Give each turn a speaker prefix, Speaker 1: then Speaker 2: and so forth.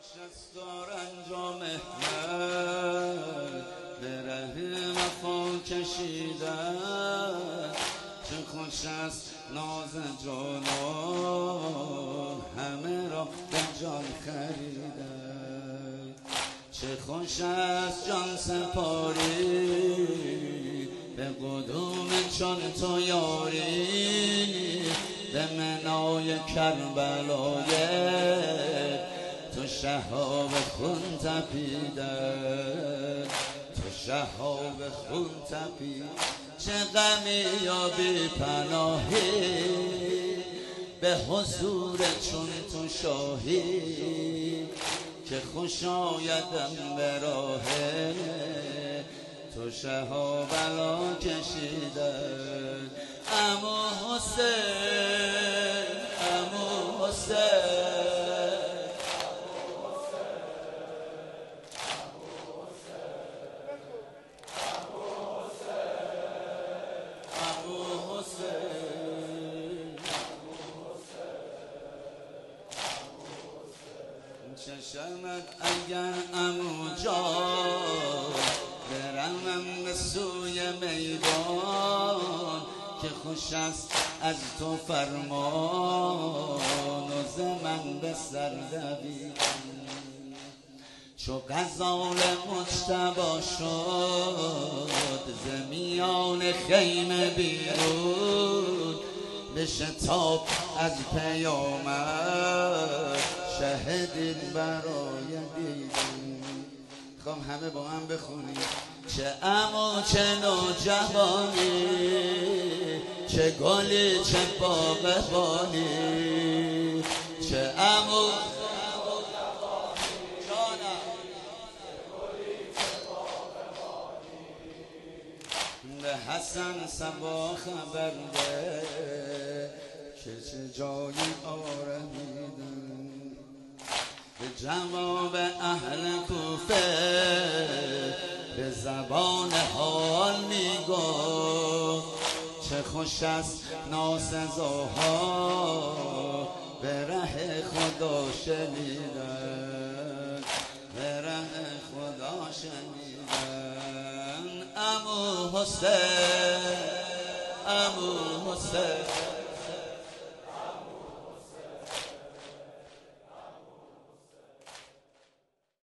Speaker 1: نشست و رنج و محنت به ره وفا کشیدن، چه خوش است ناز جان و همه را به جان خریدن. چه خوش است جان سپاری به قدوم چون تو یاری، به منای کربلای تو شهاب خون تپیدن، تو شهاب خون تپیدن. چه غمی یا بی پناهی به حضور چون تو شاهی، که خوش آیدم به راه تو شهابلا کشیدن. عمو حسین، عمو حسین، عمو حسین، چشمت اگر عمو جان برمم به سوی میدان، که خوش است از تو فرمان و ز من به سر دویدن. چو غزال مجتبی شد ز میان خیمه بیرون، بشتاب از پیامد شه دل برای دیدن. خواهم همه با هم بخونیم. چه عمو چه نوجوانی، چه گلی چه باغبانی، چه عمو به حسن صبا خبر ده که چه جایی آرمیدن. به جواب اهل کوفه به زبان حال میگفت، چه خوش است ناسزاها به ره خدا شنیدن، به ره خدا شنیدن. عمو حسین، عمو حسین.